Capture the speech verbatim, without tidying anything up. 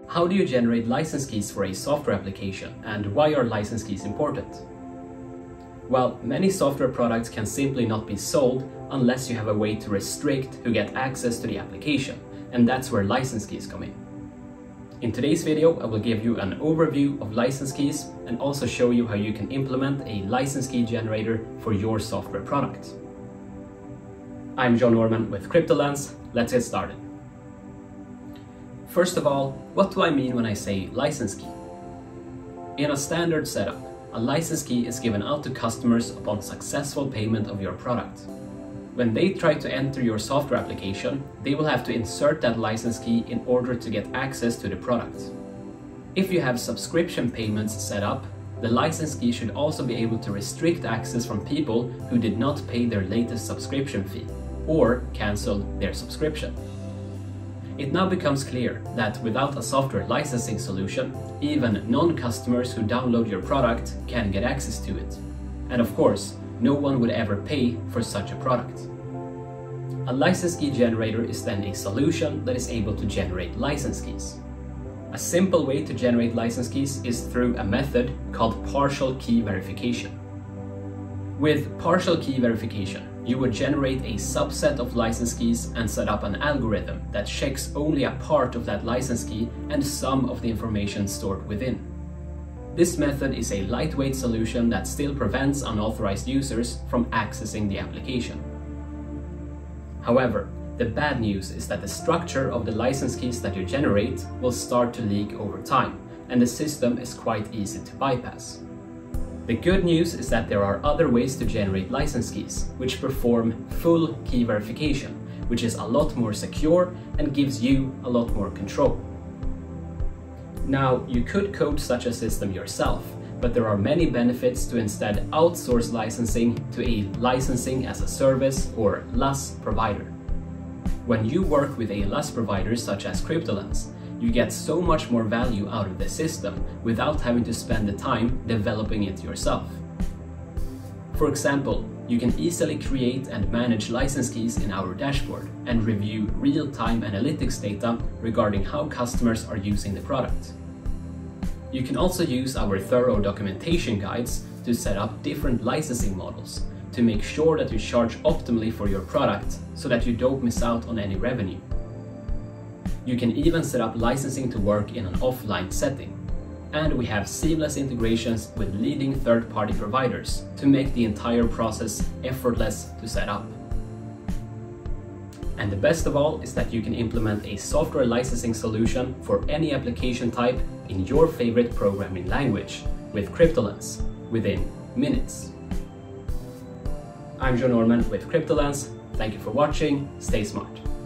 How do you generate license keys for a software application, and why are license keys important? Well, many software products can simply not be sold unless you have a way to restrict who get access to the application, and that's where license keys come in. In today's video, I will give you an overview of license keys and also show you how you can implement a license key generator for your software product. I'm John Norman with Cryptolens. Let's get started. First of all, what do I mean when I say license key? In a standard setup, a license key is given out to customers upon successful payment of your product. When they try to enter your software application, they will have to insert that license key in order to get access to the product. If you have subscription payments set up, the license key should also be able to restrict access from people who did not pay their latest subscription fee or canceled their subscription. It now becomes clear that without a software licensing solution, even non-customers who download your product can get access to it. And of course, no one would ever pay for such a product. A license key generator is then a solution that is able to generate license keys. A simple way to generate license keys is through a method called partial key verification. With partial key verification, you would generate a subset of license keys and set up an algorithm that checks only a part of that license key and some of the information stored within. This method is a lightweight solution that still prevents unauthorized users from accessing the application. However, the bad news is that the structure of the license keys that you generate will start to leak over time, and the system is quite easy to bypass. The good news is that there are other ways to generate license keys, which perform full key verification, which is a lot more secure and gives you a lot more control. Now, you could code such a system yourself, but there are many benefits to instead outsource licensing to a licensing as a service or LaaS provider. When you work with a LaaS provider such as Cryptolens, you get so much more value out of the system without having to spend the time developing it yourself. For example, you can easily create and manage license keys in our dashboard and review real-time analytics data regarding how customers are using the product. You can also use our thorough documentation guides to set up different licensing models to make sure that you charge optimally for your product so that you don't miss out on any revenue. You can even set up licensing to work in an offline setting. And we have seamless integrations with leading third-party providers to make the entire process effortless to set up. And the best of all is that you can implement a software licensing solution for any application type in your favorite programming language with Cryptolens within minutes. I'm John Norman with Cryptolens. Thank you for watching. Stay smart.